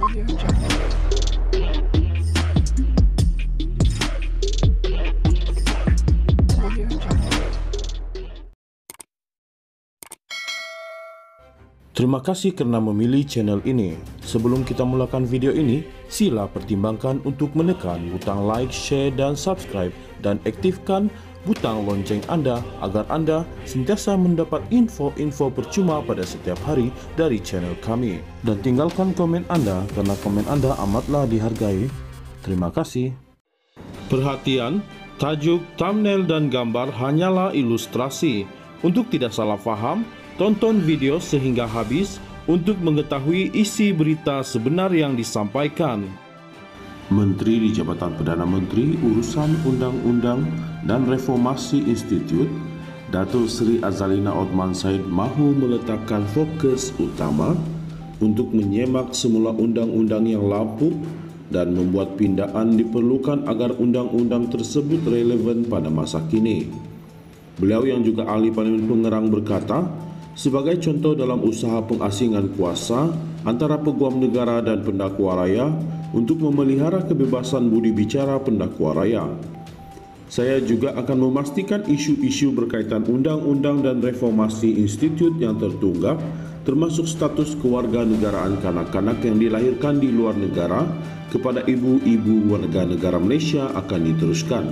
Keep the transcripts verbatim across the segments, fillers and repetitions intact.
Terima kasih karena memilih channel ini. Sebelum kita mulakan video ini, sila pertimbangkan untuk menekan butang like, share, dan subscribe, dan aktifkan butang lonceng Anda agar Anda sentiasa mendapat info-info percuma pada setiap hari dari channel kami. Dan tinggalkan komen Anda karena komen Anda amatlah dihargai. Terima kasih. Perhatian, tajuk, thumbnail, dan gambar hanyalah ilustrasi. Untuk tidak salah faham, tonton video sehingga habis untuk mengetahui isi berita sebenar yang disampaikan. Menteri di Jabatan Perdana Menteri Urusan Undang-Undang dan Reformasi Institut, Datuk Seri Azalina Othman Said mahu meletakkan fokus utama untuk menyemak semula undang-undang yang lapuk dan membuat pindaan diperlukan agar undang-undang tersebut relevan pada masa kini. Beliau yang juga ahli parlimen pengerang berkata, sebagai contoh dalam usaha pengasingan kuasa antara peguam negara dan pendakwa raya untuk memelihara kebebasan budi bicara pendakwa raya, saya juga akan memastikan isu-isu berkaitan undang-undang dan reformasi institut yang tertunggak, termasuk status kewarganegaraan kanak-kanak yang dilahirkan di luar negara kepada ibu-ibu warga negara Malaysia akan diteruskan.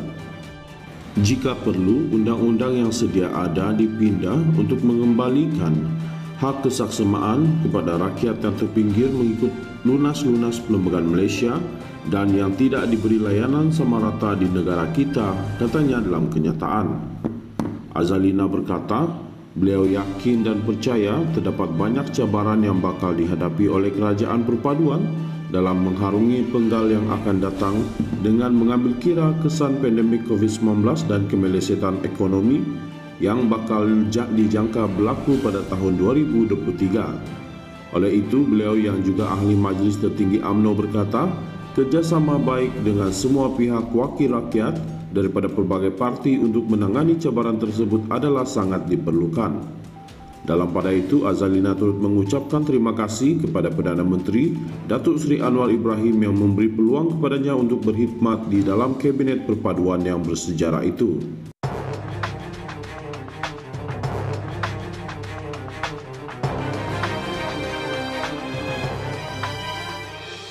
Jika perlu, undang-undang yang sedia ada dipindah untuk mengembalikan hak kesaksemaan kepada rakyat yang terpinggir mengikut lunas-lunas perlembagaan Malaysia dan yang tidak diberi layanan sama rata di negara kita, katanya dalam kenyataan. Azalina berkata, beliau yakin dan percaya terdapat banyak cabaran yang bakal dihadapi oleh kerajaan perpaduan dalam mengharungi penggal yang akan datang dengan mengambil kira kesan pandemik covid sembilan belas dan kemelesetan ekonomi yang bakal dijangka berlaku pada tahun dua ribu dua puluh tiga. Oleh itu, beliau yang juga ahli Majlis Tertinggi U M N O berkata, kerjasama baik dengan semua pihak wakil rakyat daripada pelbagai parti untuk menangani cabaran tersebut adalah sangat diperlukan. Dalam pada itu, Azalina turut mengucapkan terima kasih kepada Perdana Menteri Datuk Seri Anwar Ibrahim yang memberi peluang kepadanya untuk berkhidmat di dalam Kabinet Perpaduan yang bersejarah itu.